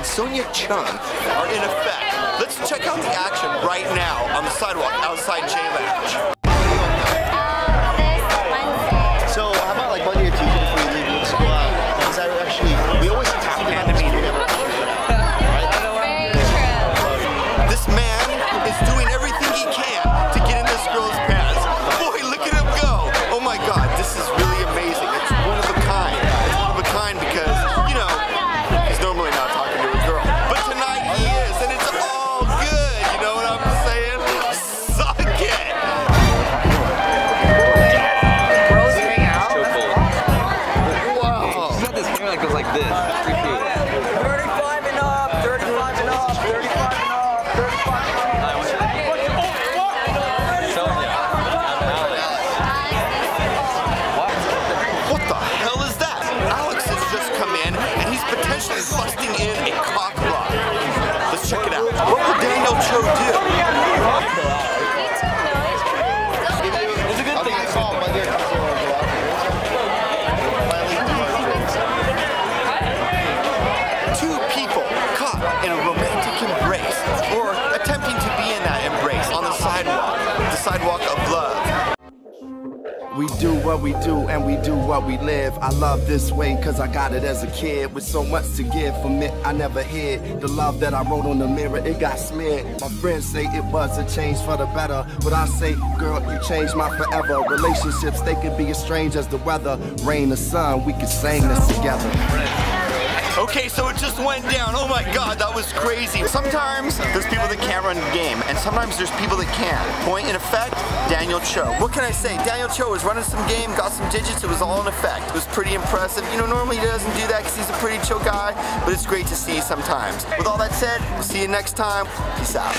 Sonia Chung are in effect. Let's check out the action right now on the sidewalk outside J Lounge. So how about like Monday or Tuesday before you leave, let's go out. Because I actually, we always tap into me. This man is doing everything he can to get in this girl's pants. Boy, look at him go. Oh my God, this is really amazing. It's one of a kind. It's one of a kind because, you know, he's normally not talking to a girl. But tonight he is, and it's all good. You know what I'm saying? Suck it. Bros hang out. So cool. Wow. He's got this hair that goes like this. Pretty cute. 35 and up, 35 and up, 35 and up, 35 and up. What the hell is that? Alex has just come in, and he's potentially busting in a cock block. Let's check it out. What would Daniel Cho do? It's a good thing. Two people caught in a romantic embrace, or attempting to be in that embrace on the sidewalk of love. We do what we do and we do what we live. I love this way cause I got it as a kid. With so much to give from it, I never hid. The love that I wrote on the mirror, it got smeared. My friends say it was a change for the better, but I say, girl, you changed my forever. Relationships, they could be as strange as the weather. Rain or sun, we could sing this together. Okay, so it just went down. Oh my God, that was crazy. Sometimes there's people that can't run the game, and sometimes there's people that can. Point in effect, Daniel Cho. What can I say? Daniel Cho was running some game, got some digits, it was all in effect. It was pretty impressive. You know, normally he doesn't do that because he's a pretty chill guy, but it's great to see sometimes. With all that said, we'll see you next time. Peace out.